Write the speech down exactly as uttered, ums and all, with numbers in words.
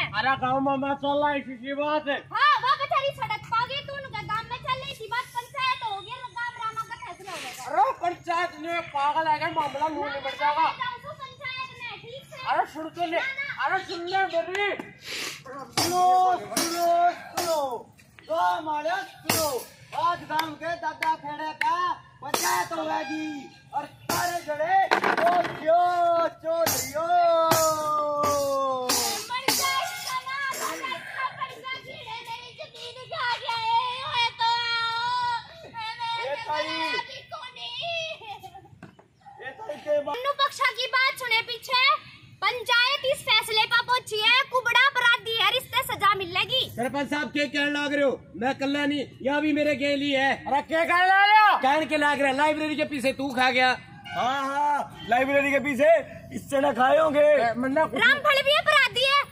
अरे गाँव में मैं चल रहा इसी बात है। हाँ वो बेचारी सड़क पा गई तू उनका गांव में चल रही थी बात पंचायत हो गया गांव रामा का फैसला हो गया। अरे पंचायत ने पागल है क्या मामला मुंह निकल जाएगा। पंचायत में ठीक है। अरे सुन तो ले अरे सुन ले मेरी सुनो सुनो सुनो तो हमारे सुनो आज गांव के दादा खेड़े का पंचायत होगी और सारे जड़े चोरियो चोरियो पक्षा की बात सुने पीछे पंचायत इस फैसले पर पहुंची है कुबड़ा अपराधी है रिश्ते सजा मिलेगी। सरपंच साहब क्या कहने लग रहे हो? मैं कल्याणी यहाँ भी मेरे गेली है। अरे क्या कहने लग रहे हो? कहने के लग रहे लाइब्रेरी के पीछे तू खा गया। हाँ हाँ लाइब्रेरी के पीछे इससे न खाए होंगे। रामफल भी अपराधी है